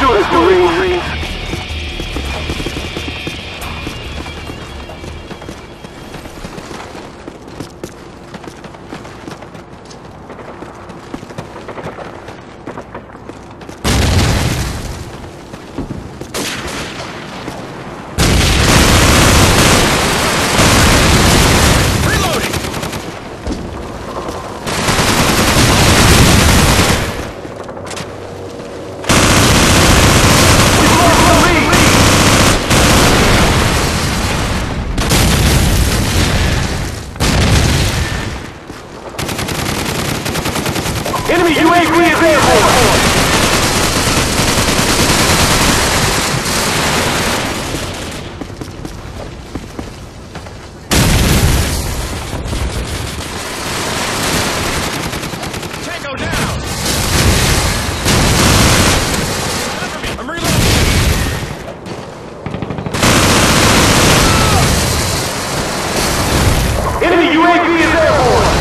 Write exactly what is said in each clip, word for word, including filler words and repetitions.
do this, Marines. Enemy U A V is airborne! Tango down! Cover me! I'm reloading! Enemy U A V is airborne!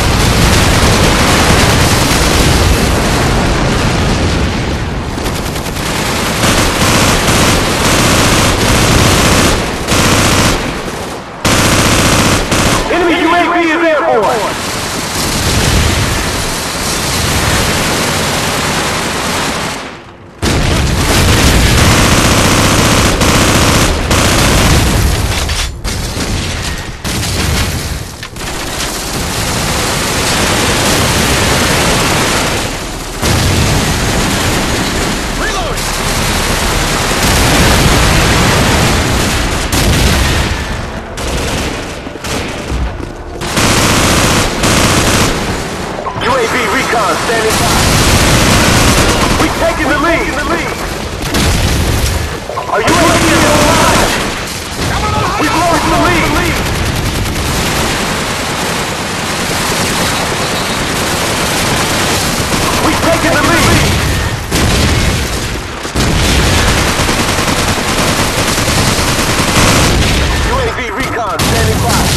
Standing by. We've taken the lead. Are you ready to line? We've lost the lead. We've taken the lead. U A V recon standing by.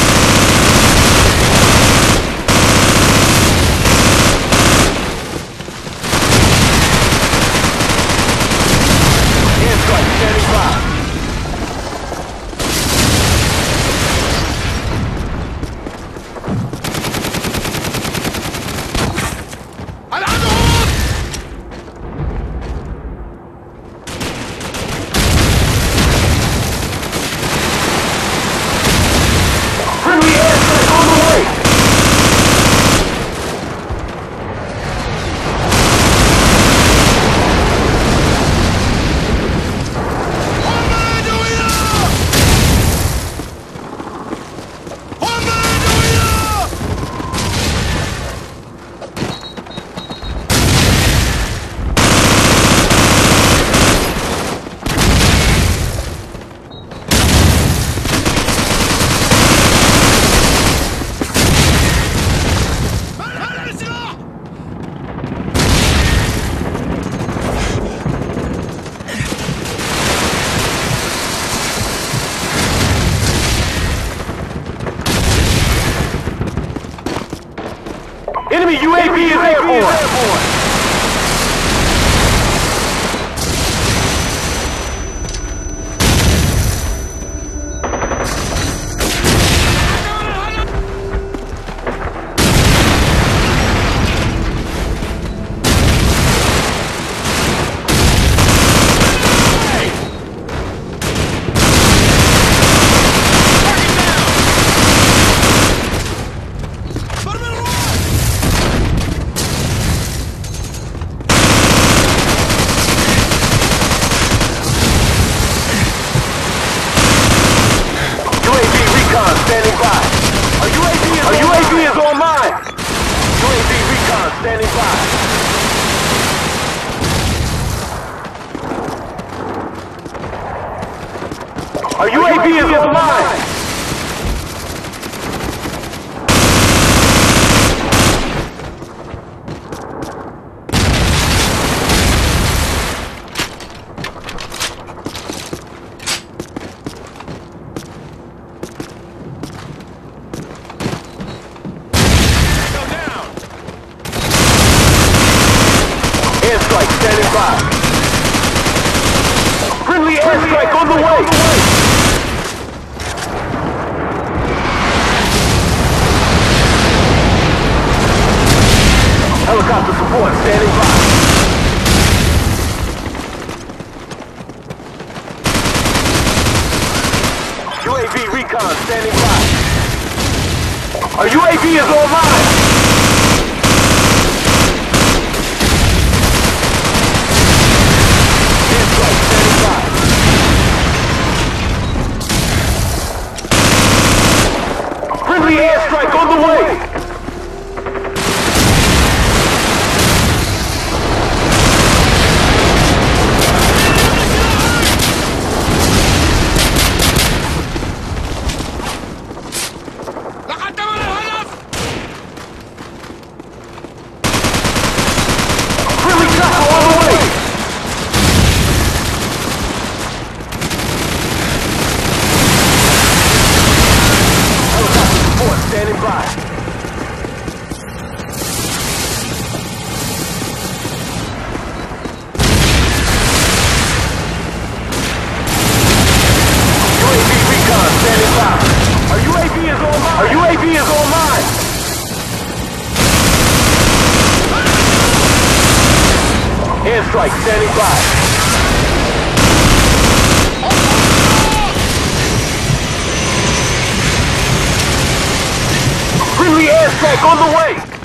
Enemy U A V is airborne! Standing by. Our U A V is, Our U A V is online. U A V recon standing by. Our U A V is online. Standing by. Friendly airstrike on the way! Helicopter support standing by. U A V recon standing by. Our U A V is online! Airstrike standing by. Friendly airstrike on the way! لقدم الهدف. Friendly chopper on the way! Helicopter support standing by. U A V recon standing by. Our U A V is online! Our U A V is online! Airstrike standing by. Friendly airstrike on the way!